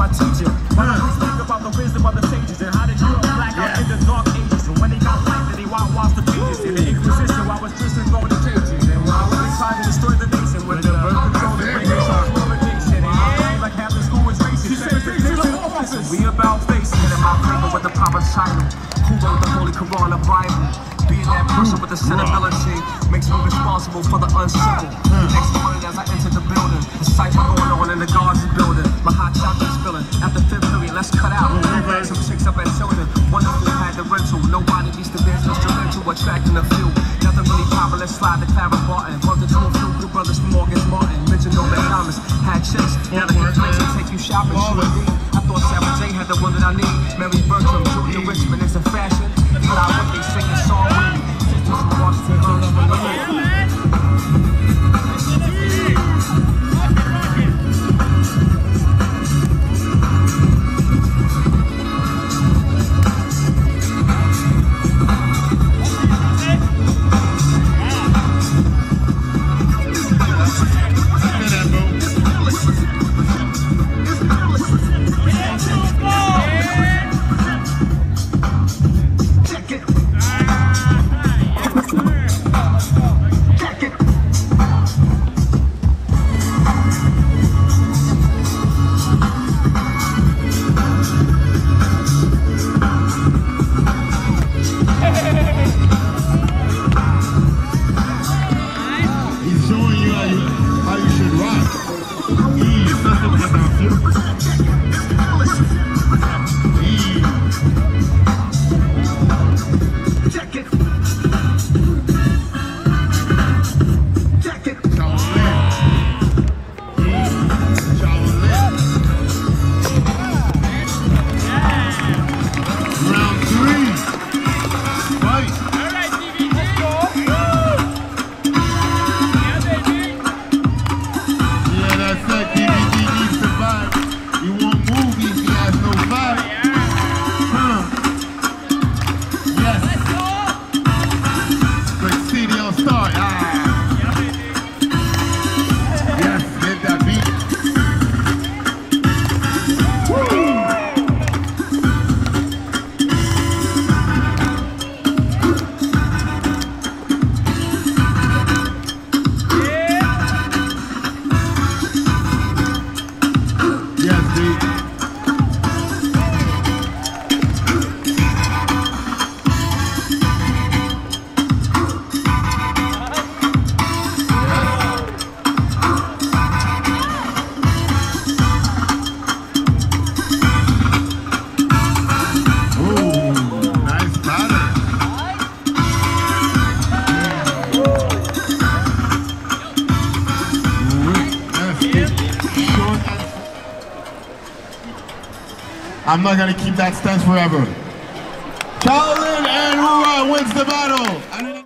my teacher. But I always think about the wisdom of the sages and how they drew black out in the dark ages. And when they got black, then they whitewashed the pages. In the Inquisition, while I was twisting throwing the cages. And while I was trying to destroy the nation with the birth control, the regulation, fluoridation. And like half the school was racist. She said, we about facing it in my paper with the proper title. Who wrote the Holy Caron, the Bible? Being that person with the sensibility makes me responsible for the uncivil. Next morning as I entered the building, the cipher going on in the gardens building. My hot chocolate's spilling. After fifth period, let's cut out. Some chicks up at Tilden. Wonderful had the rental. Nobody beats the dance instrumental, attracting a few. Nothing really popular, slide the Clara Barton. Bumped into a few good brothers from August Martin. Mentioned no Thomas. Had chicks. Now the complaints will take you shopping. I thought Sarah J had the one that I need. Mary Bertram, Julia Richmond is a fashion. Fly with me, sing a song with me. Sisters from Washington, girls from the hood. I'm not gonna keep that stance forever. Chau and Whorah wins the battle.